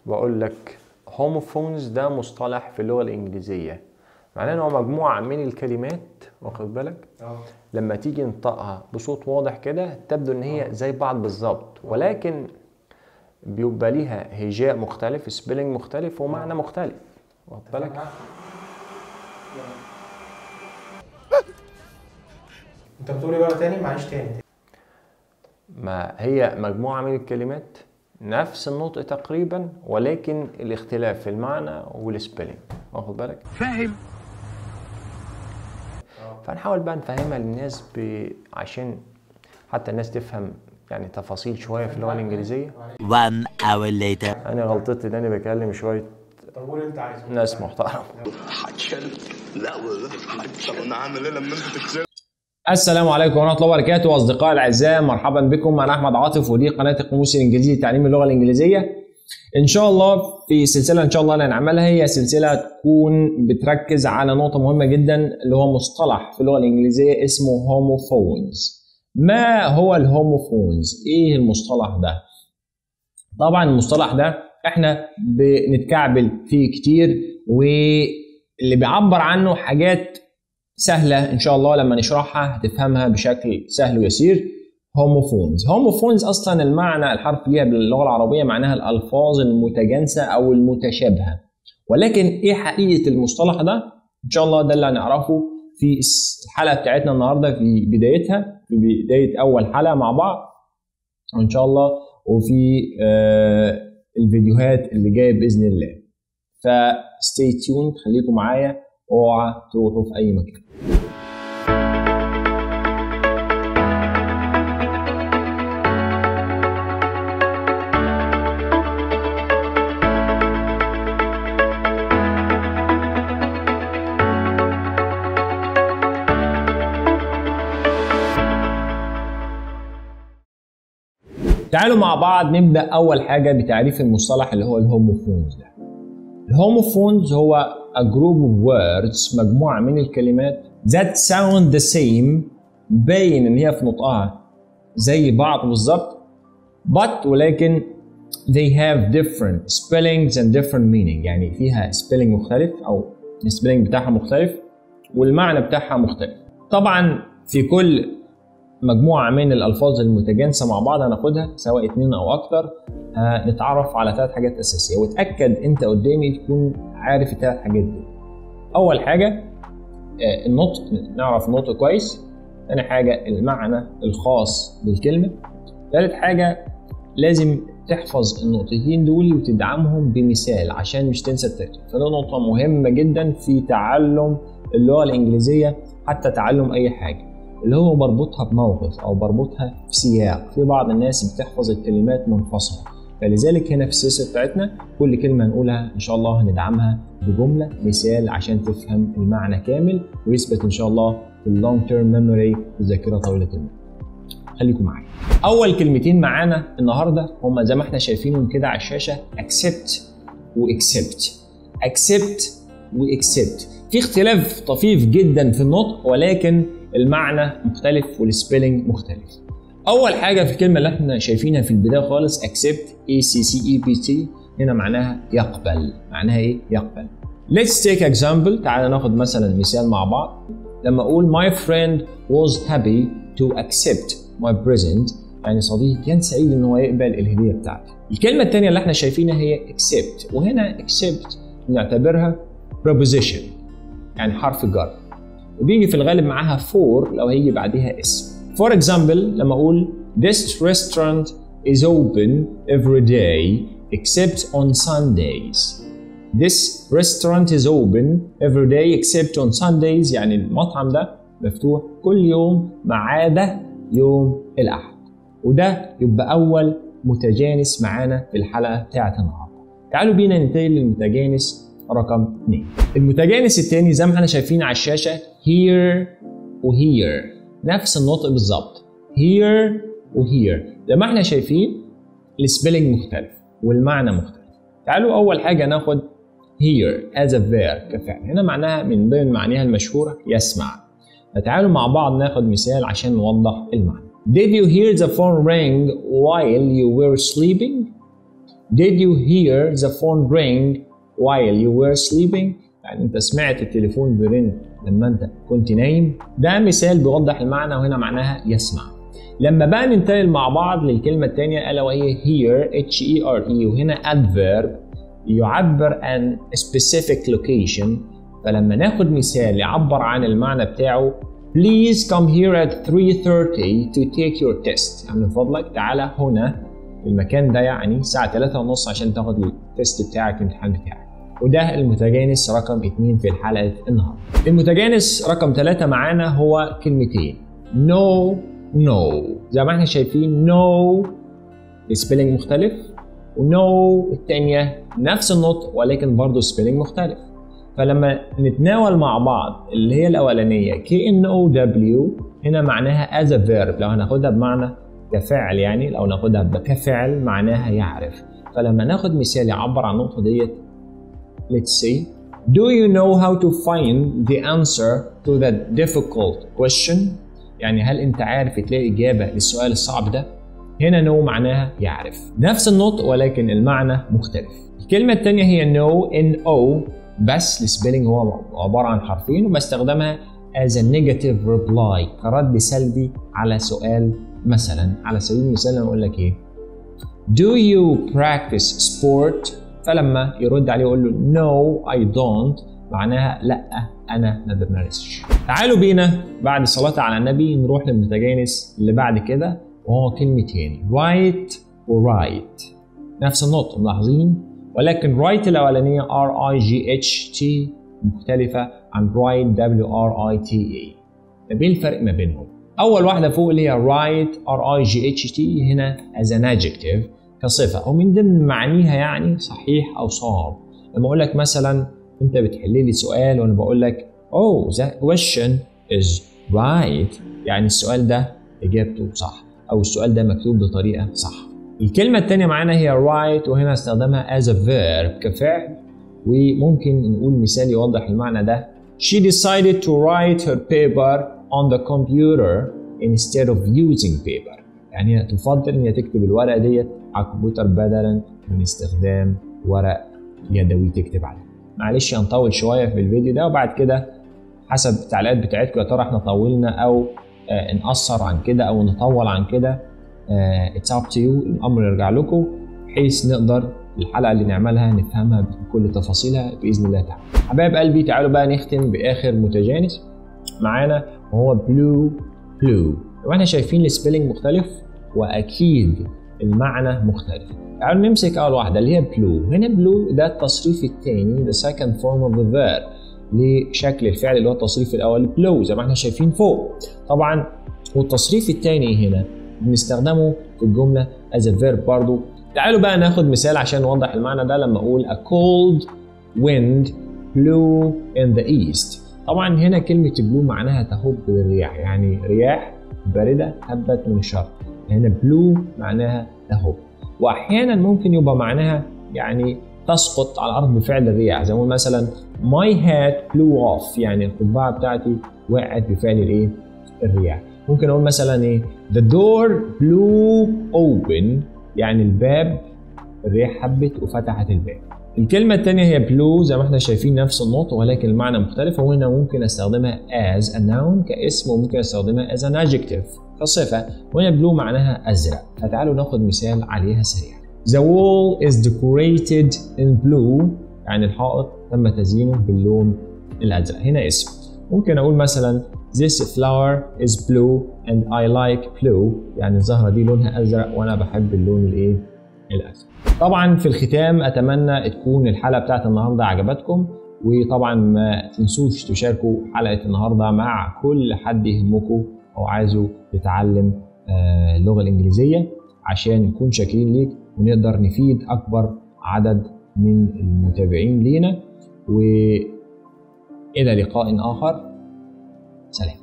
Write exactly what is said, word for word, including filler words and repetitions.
بقول لك homophones ده مصطلح في اللغة الإنجليزية، معناه إنه مجموعة من الكلمات، واخد بالك؟ اه لما تيجي نطقها بصوت واضح كده تبدو إن هي زي بعض بالظبط، ولكن بيبقى ليها هجاء مختلف، سبيلنج مختلف، ومعنى مختلف، واخد بالك؟ انت بتقول ايه بقى تاني؟ معلش تاني تاني. ما هي مجموعة من الكلمات نفس النطق تقريبا، ولكن الاختلاف في المعنى والسبيلنج، واخد بالك؟ فاهم. فنحاول بقى نفهمها للناس ب... عشان حتى الناس تفهم يعني تفاصيل شوية في اللغة الإنجليزية. One hour later. أنا غلطتي إن أنا بكلم شوية طب قول انت عايزه. ناس محترمة. لا والله طب انا هعمل ايه لما انت تتشل؟ السلام عليكم ورحمة الله وبركاته أصدقائي الأعزاء، مرحبا بكم. أنا أحمد عاطف ودي قناة القاموس الإنجليزي لتعليم اللغة الإنجليزية. إن شاء الله في سلسلة إن شاء الله اللي هنعملها هي سلسلة تكون بتركز على نقطة مهمة جدا اللي هو مصطلح في اللغة الإنجليزية اسمه homophones. ما هو الهوموفونز؟ إيه المصطلح ده؟ طبعا المصطلح ده إحنا بنتكعبل فيه كتير، واللي بيعبر عنه حاجات سهلة إن شاء الله لما نشرحها هتفهمها بشكل سهل ويسير. هوموفونز هوموفونز أصلا المعنى الحرف ليها باللغة العربية معناها الألفاظ المتجانسة أو المتشابهة، ولكن إيه حقيقة المصطلح ده؟ إن شاء الله ده اللي هنعرفه في الحلقة بتاعتنا النهاردة في بدايتها، في بداية أول حلقة مع بعض إن شاء الله، وفي آه الفيديوهات اللي جاية بإذن الله. فستي تيون، خليكم معايا، اوعى تروحوا في اي مكان. تعالوا مع بعض نبدأ أول حاجة بتعريف المصطلح اللي هو الهوموفونز ده. الهوموفونز هو a group of words، مجموعة من الكلمات that sound the same، باين إن هي في نطقها زي بعض بالظبط، but ولكن they have different spellings and different meaning، يعني فيها spelling مختلف أو الspelling بتاعها مختلف والمعنى بتاعها مختلف. طبعا في كل مجموعة من الألفاظ المتجانسة مع بعض هناخدها سواء اتنين أو أكتر، نتعرف على ثلاث حاجات أساسية، وتأكد أنت قدامي تكون عارف الثلاث حاجات دي. أول حاجة النطق، نعرف النطق كويس. ثاني حاجة المعنى الخاص بالكلمة. ثالث حاجة لازم تحفظ النقطتين دول وتدعمهم بمثال عشان مش تنسى التالت. فده نقطة مهمة جدا في تعلم اللغة الإنجليزية، حتى تعلم أي حاجة، اللي هو بربطها بموقف أو بربطها في سياق. في بعض الناس بتحفظ الكلمات منفصلة، فلذلك هنا في السلسلة بتاعتنا كل كلمة هنقولها إن شاء الله هندعمها بجملة مثال عشان تفهم المعنى كامل ويثبت إن شاء الله في اللونج تيرم ميموري، الذاكرة طويلة المدى. خليكم معايا. أول كلمتين معانا النهاردة هما زي ما احنا شايفينهم كده على الشاشة accept و accept. accept و accept في اختلاف طفيف جدا في النطق، ولكن المعنى مختلف والسبيلنج مختلف. أول حاجة في الكلمة اللي احنا شايفينها في البداية خالص accept A C C E P T، هنا معناها يقبل. معناها إيه؟ يقبل. Let's take example. تعال ناخد مثلا مثال مع بعض. لما أقول my friend was happy to accept my present، يعني صديقي كان سعيد إن هو يقبل الهدية بتاعتي. الكلمة الثانية اللي احنا شايفينها هي accept، وهنا accept نعتبرها preposition، يعني حرف جر، وبيجي في الغالب معاها for لو هيجي بعدها اسم. For example لما أقول this restaurant is open every day except on Sundays. This restaurant is open every day except on Sundays، يعني المطعم ده مفتوح كل يوم ما عدا يوم الأحد. وده يبقى أول متجانس معانا في الحلقة بتاعت النهارده. تعالوا بينا ننتقل للمتجانس رقم اثنين. المتجانس الثاني زي ما احنا شايفين على الشاشة here و here، نفس النطق بالظبط، here و here. زي ما احنا شايفين السبيلنج مختلف والمعنى مختلف. تعالوا أول حاجة ناخد here as a verb كفعل، هنا معناها من ضمن معانيها المشهورة يسمع. فتعالوا مع بعض ناخد مثال عشان نوضح المعنى. Did you hear the phone ring while you were sleeping؟ Did you hear the phone ring while you were sleeping؟ يعني انت سمعت التليفون بيرن لما انت كنت نايم. ده مثال بيوضح المعنى، وهنا معناها يسمع. لما بقى ننتقل مع بعض للكلمة الثانية ألا وهي hear H E R E، وهنا adverb يعبر عن specific location. فلما ناخد مثال يعبر عن المعنى بتاعه Please come here at three thirty to take your test، يعني من فضلك تعالى هنا المكان ده يعني الساعة ثلاثة ونص عشان تاخد التست بتاعك الامتحان بتاعك. وده المتجانس رقم اتنين في الحلقة النهاردة. المتجانس رقم ثلاثة معانا هو كلمتين no no، زي ما احنا شايفين no السبيلنج مختلف، ونو التانية نفس النطق ولكن برضه سبيلنج مختلف. فلما نتناول مع بعض اللي هي الأولانية K N O W هنا معناها as a verb، لو هناخدها بمعنى كفعل، يعني لو ناخدها كفعل معناها يعرف. فلما ناخد مثال يعبر عن النقطة ديت let's say Do you know how to find the answer to that difficult question؟ يعني هل أنت عارف تلاقي إجابة للسؤال الصعب ده؟ هنا no معناها يعرف، نفس النطق ولكن المعنى مختلف. الكلمة الثانية هي no N O، بس السبيلنج هو عبارة عن حرفين، وبستخدمها as a negative reply كرد سلبي على سؤال. مثلا على سبيل المثال لما أقول لك إيه Do you practice sport؟ فلما يرد عليه يقول له no I don't، معناها لا أنا ما بمارسش. تعالوا بينا بعد الصلاة على النبي نروح للمتجانس اللي بعد كده، وهو كلمتين right و right نفس النطق ملاحظين، ولكن right الأولانية R I G H T مختلفة عن right W R I T A. طب ايه الفرق ما بينهم؟ أول واحدة فوق اللي هي right R I G H T هنا as an adjective كصفة، ومن ضمن معانيها يعني صحيح أو صواب. لما أقول لك مثلا أنت بتحل لي سؤال وأنا بقول لك oh the question is right، يعني السؤال ده إجابته صح، أو السؤال ده مكتوب بطريقة صح. الكلمة الثانية معانا هي right، وهنا استخدمها as a verb كفعل، وممكن نقول مثال يوضح المعنى ده She decided to write her paper on the computer instead of using paper، يعني هي تفضل إن هي تكتب الورقة ديت على الكمبيوتر بدلا من استخدام ورق يدوي تكتب عليه. معلش هنطول شوية في الفيديو ده، وبعد كده حسب التعليقات بتاعتكم يا ترى احنا طولنا أو آه نقصر عن كده أو نطول عن كده. آه it's up to you، الأمر يرجع لكم بحيث نقدر الحلقة اللي نعملها نفهمها بكل تفاصيلها بإذن الله تعالى. حبايب قلبي تعالوا بقى نختم بآخر متجانس معانا وهو blue blue. واحنا شايفين السبيلنج مختلف وأكيد المعنى مختلف. تعالوا نمسك أول واحدة اللي هي blue. هنا blue ده التصريف الثاني the second form of the verb لشكل الفعل اللي هو التصريف الأول blue زي ما احنا شايفين فوق. طبعا والتصريف الثاني هنا بنستخدمه في الجملة as a verb برضو. تعالوا بقى ناخد مثال عشان نوضح المعنى ده. لما أقول a cold wind blew in the east، طبعا هنا كلمة blue معناها تهب بالرياح، يعني رياح باردة هبت من الشرق. هنا blue معناها تهب، وأحيانا ممكن يبقى معناها يعني تسقط على الأرض بفعل الرياح، زي ما مثلا my hat blew off، يعني القبعة بتاعتي وقعت بفعل الإيه؟ الرياح. ممكن أقول مثلا إيه the door blew open، يعني الباب الرياح هبت وفتحت الباب. الكلمة الثانية هي blue زي ما احنا شايفين نفس النطق ولكن المعنى مختلف، وهنا ممكن استخدمها as a noun كاسم، وممكن استخدمها as an adjective كصفة، وهنا blue معناها أزرق. فتعالوا ناخد مثال عليها سريع. The wall is decorated in blue، يعني الحائط تم تزيينه باللون الأزرق. هنا اسم. ممكن أقول مثلا This flower is blue and I like blue، يعني الزهرة دي لونها أزرق وأنا بحب اللون الإيه؟ الأزرق. طبعا في الختام أتمنى تكون الحلقة بتاعت النهاردة عجبتكم، وطبعا ما تنسوش تشاركوا حلقة النهاردة مع كل حد يهمكم أو عايزه يتعلم اللغة الإنجليزية عشان نكون شاكرين ليك ونقدر نفيد أكبر عدد من المتابعين لينا. وإلى لقاء آخر، سلام.